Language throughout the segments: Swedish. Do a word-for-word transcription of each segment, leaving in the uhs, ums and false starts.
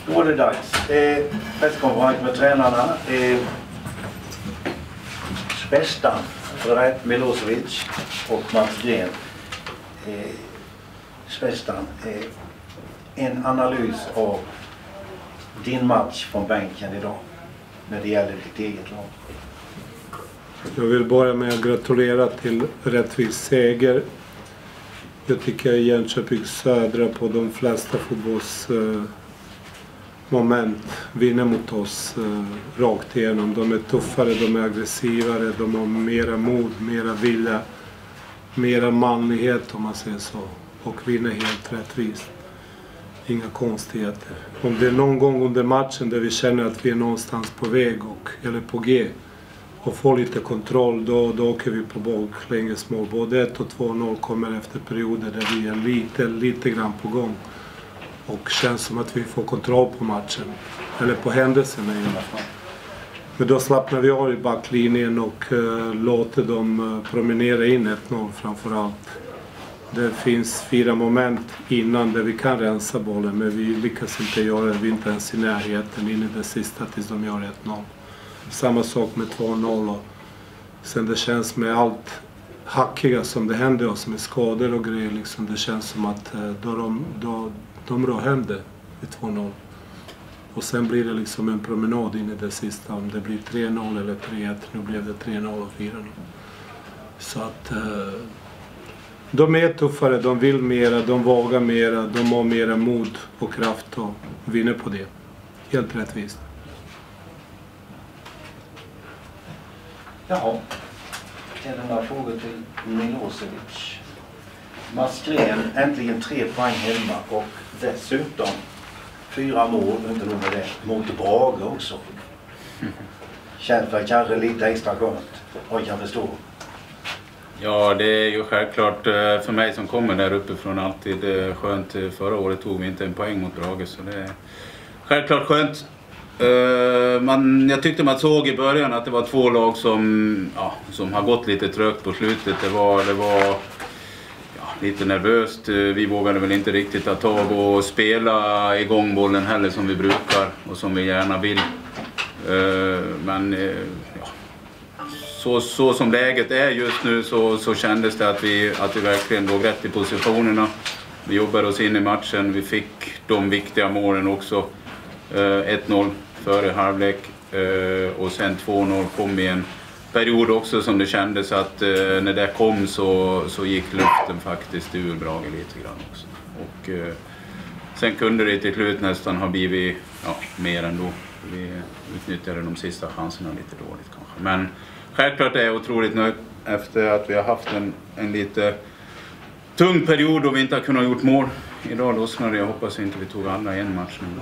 Då är det dags. Eh, presskonferens med tränarna. Eh, Spestan, Red Milosevic och Mats Gren. Eh, Spestan, eh, en analys av din match från bänken idag när det gäller ditt eget lag. Jag vill börja med att gratulera till rättvis seger. Jag tycker Jönköping Södra på de flesta fotbollsmoment eh, vinner mot oss eh, rakt igenom. De är tuffare, de är aggressivare, de har mera mod, mera vilja, mera manlighet om man säger så. Och vinner helt rättvist. Inga konstigheter. Om det är någon gång under matchen där vi känner att vi är någonstans på väg och, eller på G och får lite kontroll, då, då åker vi på baklängesmål. Både ett och två noll kommer efter perioder där vi är lite, lite grann på gång. Och känns som att vi får kontroll på matchen. Eller på händelserna i alla fall. Men då slappnar vi av i backlinjen och uh, låter dem uh, promenera in ett noll framför allt. Det finns fyra moment innan där vi kan rensa bollen, men vi lyckas inte göra det. Vi är inte ens i närheten in i det sista tills de gör ett noll. Samma sak med två noll. Och sen det känns med allt hackiga som det händer oss med skador och grejer. Liksom, det känns som att då de, då, de rör hem det vid två noll. Och sen blir det liksom en promenad in i det sista. Om det blir tre noll eller tre ett. Nu blev det tre noll och fyra noll. Så att... De är tuffare, de vill mera, de vågar mera, de har mera mod och kraft och vinner på det. Helt rättvist. Jaha, är det några frågor till Milosevic? Mats Gren, äntligen tre poäng hemma och dessutom fyra mål, inte nog med det, mot Brage också. Känns det kanske lite extra skönt, vad jag kan förstå. Ja, det är ju självklart för mig som kommer där uppifrån alltid skönt. Förra året tog vi inte en poäng mot Brage, så det är självklart skönt. Man, jag tyckte man såg i början att det var två lag som, ja, som har gått lite trögt på slutet. Det var, det var ja, lite nervöst. Vi vågade väl inte riktigt ta tag och spela igång bollen heller som vi brukar och som vi gärna vill. Men ja, Så, så som läget är just nu så, så kändes det att vi, att vi verkligen låg rätt i positionerna. Vi jobbade oss in i matchen, vi fick de viktiga målen också. Eh, ett noll före halvlek eh, och sen två noll kom i en period också som det kändes att eh, när det kom så, så gick luften faktiskt ur Brage lite grann också. Och, eh, sen kunde det till slut nästan ha blivit ja, mer ändå. Vi utnyttjade de sista chanserna lite dåligt kanske. Men självklart är jag otroligt nöjd efter att vi har haft en, en lite tung period och vi inte har kunnat gjort mål. Idag lossnade det, jag hoppas inte vi tog alla i en match nu.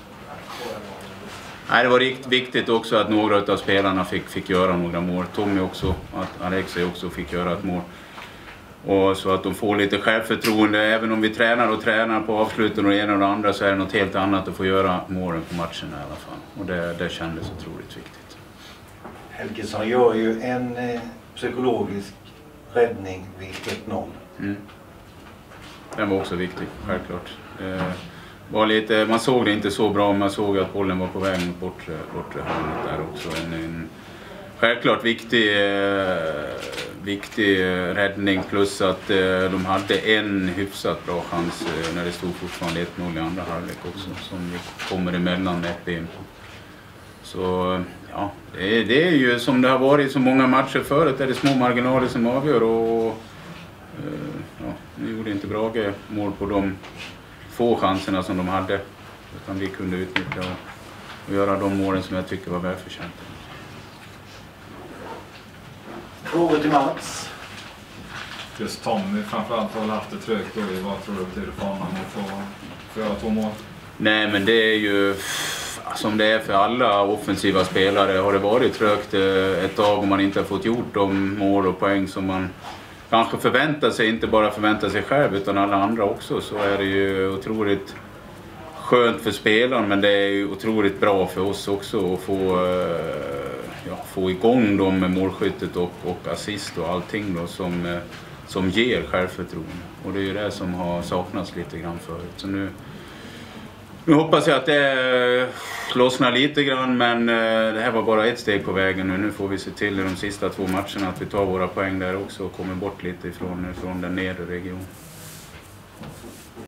Nej, det var riktigt viktigt också att några av spelarna fick, fick göra några mål. Tommy också, att Alexei också fick göra ett mål. Och så att de får lite självförtroende. Även om vi tränar och tränar på avsluten och det ena och det andra så är det något helt annat att få göra målen på matchen i alla fall. Och det, det kändes otroligt viktigt. Helgesson gör ju en eh, psykologisk räddning vid ett noll. Mm. Den var också viktig, självklart. Eh, var lite, man såg det inte så bra, men man såg att bollen var på väg mot bortre, bortre hörnet där också. En, en självklart viktig, eh, viktig räddning plus att eh, de hade en hyfsat bra chans eh, när det stod fortfarande ett noll i andra halvlek också som kommer emellan med ett ben på. Så ja, det är, det är ju som det har varit i så många matcher förut, är det små marginaler som avgör och eh, ja, nu gjorde inte Brage mål på de få chanserna som de hade, utan vi kunde utnyttja och, och göra de målen som jag tycker var välförtjänta. Frågor till Mats? Just Tommy framförallt har haft det trögt då. Vad tror du betyder för honom att få, få göra två mål? Nej, men det är ju som det är för alla offensiva spelare. Har det varit trögt ett tag och man inte har fått gjort de mål och poäng som man kanske förväntar sig, inte bara förväntar sig själv utan alla andra också, så är det ju otroligt skönt för spelaren, men det är ju otroligt bra för oss också att få, ja, få igång dem med målskyttet och, och assist och allting då som, som ger självförtroende. Och det är ju det som har saknats lite grann förut. Så nu, Nu hoppas jag att det lossnar lite grann, men det här var bara ett steg på vägen nu. Nu får vi se till i de sista två matcherna att vi tar våra poäng där också och kommer bort lite ifrån, ifrån den nedre regionen.